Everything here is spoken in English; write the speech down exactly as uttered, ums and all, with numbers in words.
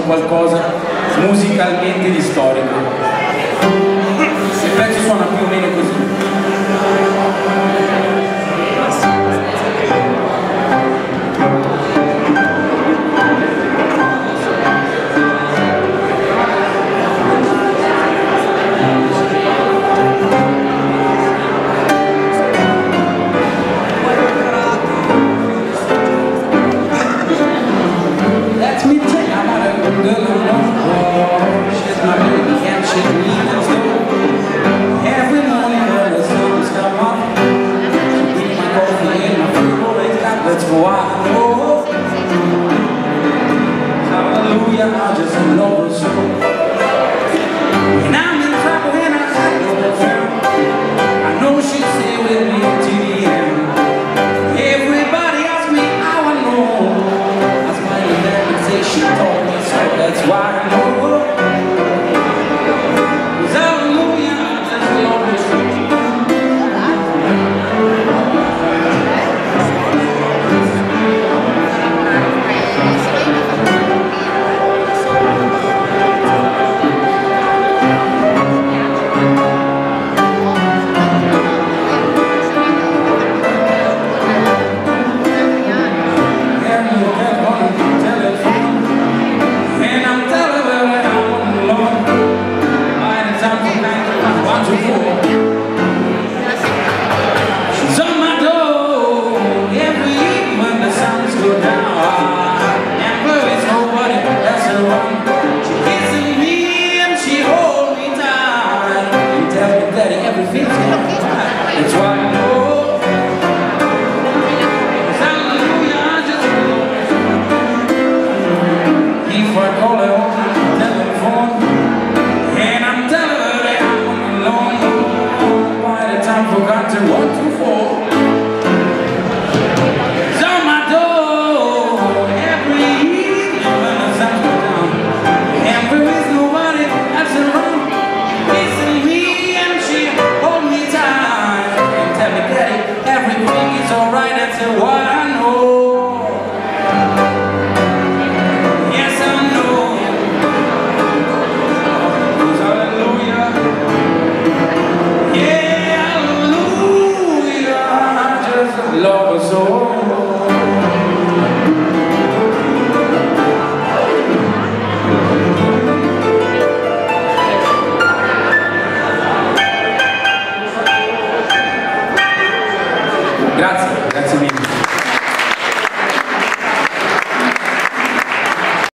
qualcosa musicalmente di storico. Il pezzo suona più o meno così. Hallelujah, I just love her so. When I'm in trouble and I had no friend, I know she'd stay with me to the end. Everybody asks me how I know. I smile at them and say she told me so. That's why I know.